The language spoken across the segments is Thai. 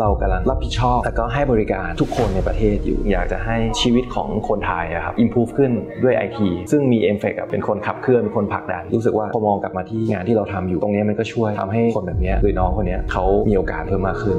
เรากำลังรับผิดชอบและก็ให้บริการทุกคนในประเทศอยู่อยากจะให้ชีวิตของคนไทยครับ improve ขึ้นด้วย IT ซึ่งมี MFEC เป็นคนขับเคลื่อนเป็นคนผลักดันรู้สึกว่าพอมองกลับมาที่งานที่เราทำอยู่ตรงนี้มันก็ช่วยทำให้คนแบบนี้หรือน้องคนนี้เขามีโอกาสเพิ่มมากขึ้น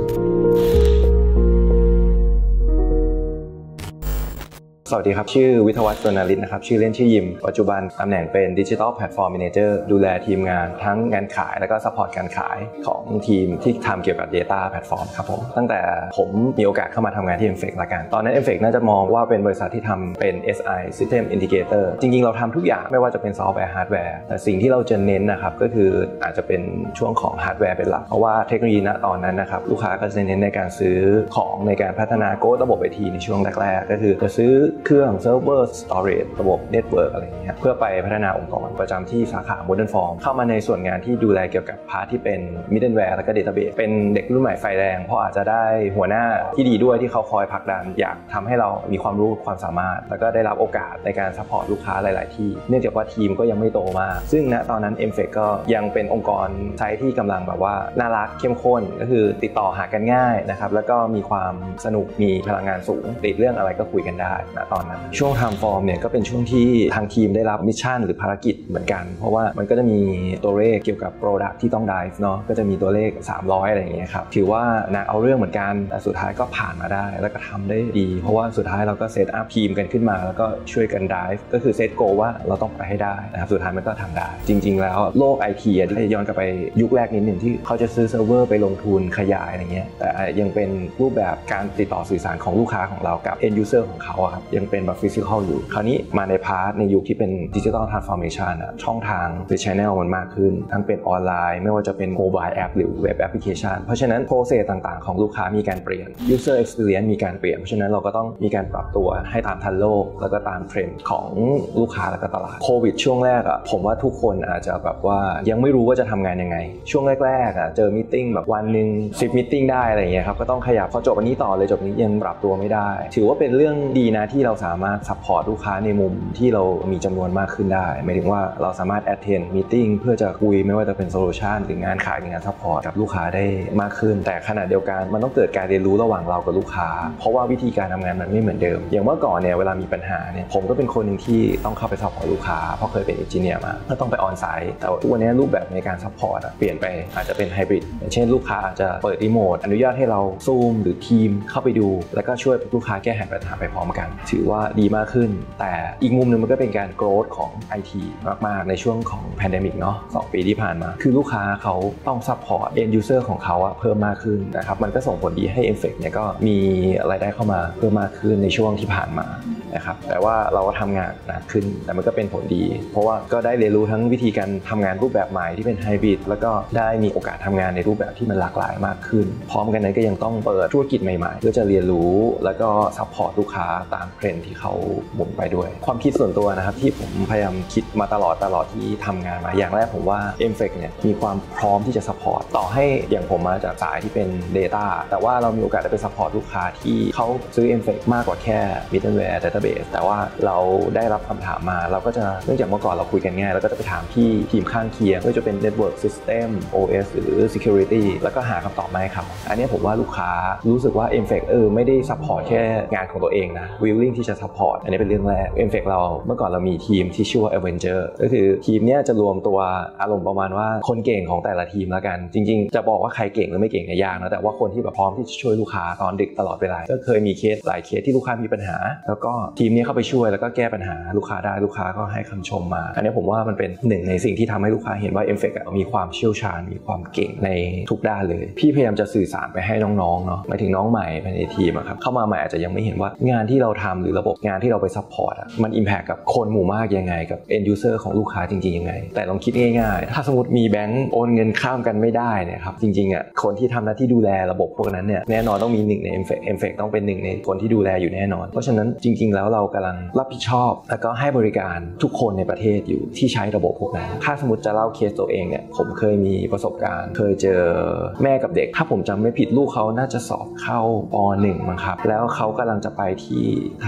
สวัสดีครับชื่อวิทยวัฒน์ สุวรรณฤทธิ์นะครับชื่อเล่นชื่อยิมปัจจุบันตำแหน่งเป็น Digital Platform Manager ดูแลทีมงานทั้งงานขายและก็ support การขายของทีมที่ทำเกี่ยวกับ Data Platform ครับผมตั้งแต่ผมมีโอกาสเข้ามาทำงานที่ MFEC ละกันตอนนั้น MFEC น่าจะมองว่าเป็นบริษัทที่ทำเป็น SI System Integrator จริงๆเราทำทุกอย่างไม่ว่าจะเป็นซอฟต์แวร์ฮาร์ดแวร์แต่สิ่งที่เราจะเน้นนะครับก็คืออาจจะเป็นช่วงของฮาร์ดแวร์เป็นหลักเพราะว่าเทคโนโลยีณตอนนั้นนะครับลูกค้าก็จะเน้นในการซื้อของในการพัฒนาโค้ดระบบ IT ในช่วงแรกๆก็คือจะซื้อเครื่องเซิร์ฟเวอร์storage ระบบ network อะไรอย่างเงี้ยเพื่อไปพัฒนาองค์กรประจำที่สาขา Modern Form เข้ามาในส่วนงานที่ดูแลเกี่ยวกับพาร์ทที่เป็น middleware และก็ database เป็นเด็กรุ่นใหม่ไฟแรงเพราะอาจจะได้หัวหน้าที่ดีด้วยที่เขาคอยผลักดันอยากทำให้เรามีความรู้ความสามารถแล้วก็ได้รับโอกาสในการซัพพอร์ตลูกค้าหลายๆที่เนื่องจากว่าทีมก็ยังไม่โตมากซึ่งณตอนนั้น MFEC ก็ยังเป็นองค์กรไซต์ที่กำลังแบบว่าน่ารักเข้มข้นก็คือติดต่อหากันง่ายนะครับแล้วก็มีความสนุกมีพลังงานสูงติดเรื่องอะไรก็คุยกันได้ณตอนนั้นช่วง Time Form เนี่ยก็เป็นช่วงที่ทางทีมได้รับมิชชั่นหรือภารกิจเหมือนกันเพราะว่ามันก็จะมีตัวเลขเกี่ยวกับ Product ที่ต้อง dive เนาะก็จะมีตัวเลข300อะไรอย่างเงี้ยครับถือว่าหนักเอาเรื่องเหมือนกันแต่สุดท้ายก็ผ่านมาได้แล้วก็ทำได้ดีเพราะว่าสุดท้ายเราก็เซตอัพทีมกันขึ้นมาแล้วก็ช่วยกัน dive ก็คือเซตโกว่าเราต้องไปให้ได้นะครับสุดท้ายมันก็ทำได้จริงๆแล้วโลก IT ได้ย้อนกลับไปยุคแรกนิดหนึ่งที่เขาจะซื้อเซิร์ฟเวอร์ไปลงทุนขยายอะไรเงี้ยแต่ยังเป็นรูปแบบการติดต่อสื่อสารของลูกค้าของเรากับ end user ของเขาครับยังเป็นแบบ physical อยู่คราวนี้มาในพาร์ทในยุคที่เป็น Digital Transformation ช่องทางหรือ Channel มันมากขึ้นทั้งเป็นออนไลน์ไม่ว่าจะเป็น Mobile App หรือ Web Application เพราะฉะนั้น process ต่างๆของลูกค้ามีการเปลี่ยน User Experience มีการเปลี่ยนเพราะฉะนั้นเราก็ต้องมีการปรับตัวให้ตามทันโลกแล้วก็ตามเทรนด์ของลูกค้าและก็ตลาดโควิดช่วงแรกผมว่าทุกคนอาจจะแบบว่ายังไม่รู้ว่าจะทำงานยังไงช่วงแรกๆเจอมีตติ้งแบบวันนึง10มีตติ้งได้อะไรอย่างเงี้ยครับก็ต้องขยับพอจบอันนี้ต่อเลยจบนี้ยังปรับตัวไม่ได้ถือว่าเป็นเรื่องดีนะที่เราสามารถ support ลูกค้าในมุมที่เรามีจำนวนมากขึ้นได้หมายถึงว่าเราสามารถ attend meeting เพื่อจะคุยไม่ว่าจะเป็น solution หรืองานขายหรืองาน support กับลูกค้าได้มากขึ้นแต่ขณะเดียวกันมันต้องเกิดการเรียนรู้ระหว่างเรากับลูกค้าเพราะว่าวิธีการทำงานมันไม่เหมือนเดิมอย่างเมื่อก่อนเนี่ยเวลามีปัญหาเนี่ยผมก็เป็นคนหนึ่งที่ต้องเข้าไป support ลูกค้าเพราะเคยเป็น engineer มาก็ต้องไป on site แต่ทุกวันนี้รูปแบบในการ support เปลี่ยนไปอาจจะเป็น hybrid อย่างเช่นลูกค้าอาจจะเปิดรีโมทอนุญาตให้เรา Zoom หรือทีมเข้าไปดูแล้วก็ช่วยลูกค้าแก้ไขปัญหาไปพร้อมกันถือว่าดีมากขึ้นแต่อีกมุมนึงมันก็เป็นการ growth ของ IT มากๆในช่วงของ pandemic เนาะ2 ปีที่ผ่านมาคือลูกค้าเขาต้อง support end user ของเขาเพิ่มมากขึ้นนะครับมันก็ส่งผลดีให้ MFEC เนี่ยก็มีรายได้เข้ามาเพิ่มมากขึ้นในช่วงที่ผ่านมานะครับแต่ว่าเราก็ทำงานหนักขึ้นแต่มันก็เป็นผลดีเพราะว่าก็ได้เรียนรู้ทั้งวิธีการทำงานรูปแบบใหม่ที่เป็นไฮบริดแล้วก็ได้มีโอกาสทำงานในรูปแบบที่มันหลากหลายมากขึ้นพร้อมกันนั้นก็ยังต้องเปิดธุรกิจใหม่ๆเพื่อจะเรียนรู้แล้วก็ซัพพอร์ตลูกค้าตามเทรนด์ที่เขาหมุนไปด้วยความคิดส่วนตัวนะครับที่ผมพยายามคิดมาตลอดที่ทำงานมาอย่างแรกผมว่า MFEC เนี่ยมีความพร้อมที่จะซัพพอร์ตต่อให้อย่างผมมาจากสายที่เป็น Data แต่ว่าเรามีโอกาสได้ไปซัพพอร์ตลูกค้าที่เขาซื้อ MFEC มากกว่าแค่ Middleware Database แต่ว่าเราได้รับคำถามมาเราก็จะเนื่องจากเมื่อก่อนเราคุยกันง่ายเราก็จะไปถามที่ทีมข้างเคียงไม่ว่าจะเป็น Network System OS หรือ Security แล้วก็หาคำตอบมาให้เขาอันนี้ผมว่าลูกค้ารู้สึกว่า MFEC ไม่ได้ซัพพอร์ตแค่งานของตัวเองนะ willing ที่จะซัพพอร์ตอันนี้เป็นเรื่องแรก MFEC เราเมื่อก่อนเรามีทีมที่ชื่อว่า Avenger ก็คือทีมเนี้ยจะรวมตัวอารมณ์ประมาณว่าคนเก่งของแต่ละทีมแล้วกันจริงๆจะบอกว่าใครเก่งหรือไม่เก่งเนี่ยยากนะแต่ว่าคนที่แบบพร้อมที่จะช่วยลูกค้าตอนดึกตลอดเวลาก็เคยมีเคสหลายเคสที่ลูกค้ามีปัญหาแล้วก็ทีมนี้เข้าไปช่วยแล้วก็แก้ปัญหาลูกค้าได้ลูกค้าก็ให้คำชมมาอันนี้ผมว่ามันเป็นหนึ่งในสิ่งที่ทำให้ลูกค้าเห็นว่า MFEC มีความเชี่ยวชาญมีความเก่งในทุกด้านเลยพี่พยายามจะสื่อสารไปให้น้องๆเนาะหมายถึงน้องใหม่ภายในทีมครับเข้ามาใหม่อาจจะยังไม่เห็นว่างานที่เราทำหรือระบบงานที่เราไปซัพพอร์ตมัน impact กับคนหมู่มากยังไงกับ end user ของลูกค้าจริงๆยังไงแต่ลองคิดง่ายๆถ้าสมมติมีแบงก์โอนเงินข้ามกันไม่ได้เนี่ยครับจริงๆคนที่ทำหน้าที่ดูแลระบบพวกนั้นเนี่ยแน่นอนต้องมีหนึ่งใน MFEC ต้องเป็นหนึ่งในคนที่ดูแลอยู่แน่นอนเพราะฉะนั้นจริงๆแล้วเรากำลังรับผิดชอบแล้วก็ให้บริการทุกคนในประเทศอยู่ที่ใช้ระบบพวกนั้นถ้าสมมติจะเล่าเคสตัวเองเนี่ยผมเคยมีประสบการณ์เคยเจอแม่กับเด็กถ้าผมจำไม่ผิดลูกเขาน่าจะสอบเข้าป.1 มั้งครับแล้วเขากำลังจะไปที่ธ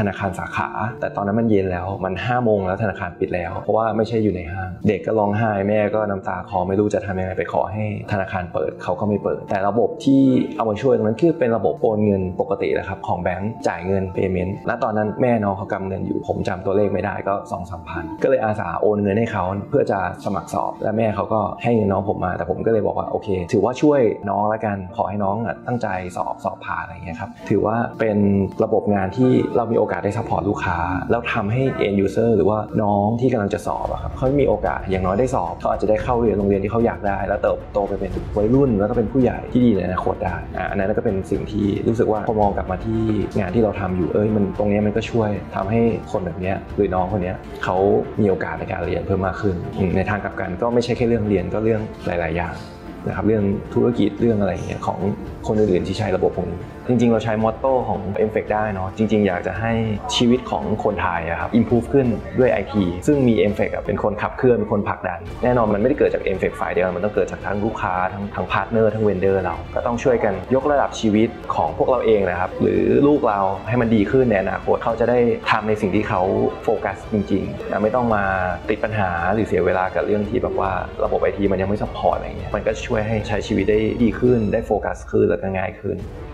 นาคารสาขาแต่ตอนนั้นมันเย็นแล้วมัน5 โมงแล้วธนาคารปิดแล้วเพราะว่าไม่ใช่อยู่ในห้างเด็กก็ร้องไห้แม่ก็น้ำตาคลอไม่รู้จะทำยังไงไปขอให้ธนาคารเปิดเขาก็ไม่เปิดแต่ระบบที่เอามาช่วยตรงนั้นคือเป็นระบบโอนเงินปกติแหละครับของแบงก์จ่ายเงิน payment ณตอนนั้นแม่น้องเขากำเงินอยู่ผมจำตัวเลขไม่ได้ก็ 2-3 พันก็เลยอาสาโอนเงินให้เขาเพื่อจะสมัครสอบและแม่เขาก็ให้เงินน้องผมมาแต่ผมก็เลยบอกว่าโอเคถือว่าช่วยน้องละกันขอให้น้องตั้งใจสอบผ่านอะไรเงี้ยครับถือว่าเป็นระบบงานที่เรามีโอกาสได้ซัพพอร์ตลูกค้าแล้วทำให้ end user หรือว่าน้องที่กำลังจะสอบครับเขามีโอกาสอย่างน้อยได้สอบเขาอาจจะได้เข้าเรียนโรงเรียนที่เขาอยากได้แล้วเติบโตไปเป็นวัยรุ่นแล้วก็เป็นผู้ใหญ่ที่ดีในอนาคตได้อันนั้นก็เป็นสิ่งที่รู้สึกว่าพอมองกลับมาที่งานที่เราทำอยู่มันตรงนี้มันก็ช่วยทำให้คนแบบนี้หรือน้องคนนี้เขามีโอกาสในการเรียนเพิ่มมากขึ้นในทางกลับกันก็ไม่ใช่แค่เรื่องเรียนก็เรื่องหลายๆอย่างนะครับเรื่องธุรกิจเรื่องอะไรอย่างเงี้ยของคนอื่นๆที่ใช้ระบบพวกนี้จริงๆเราใช้มอตโต้ของ MFEC ได้เนาะจริงๆอยากจะให้ชีวิตของคนไทยครับ improve ขึ้นด้วย IT ซึ่งมี MFEC เป็นคนขับเคลื่อนเป็นคนผลักดันแน่นอนมันไม่ได้เกิดจาก MFEC ฝ่ายเดียวมันต้องเกิดจากทั้งลูกค้าทั้งพาร์ทเนอร์ทั้งเวนเดอร์เราก็ต้องช่วยกันยกระดับชีวิตของพวกเราเองนะครับหรือลูกเราให้มันดีขึ้นในอนาคตเขาจะได้ทำในสิ่งที่เขาโฟกัสจริงๆไม่ต้องมาติดปัญหาหรือเสียเวลากับเรื่องที่แบบว่าระบบ IT มันยังไม่ซัพพอร์ตอะไรเงี้ยมันก็ช่วยให้ใช้ชีวิตได้ดีขึ้นได้โฟกัสขึ้นแล้วก็ง่ายขึ้น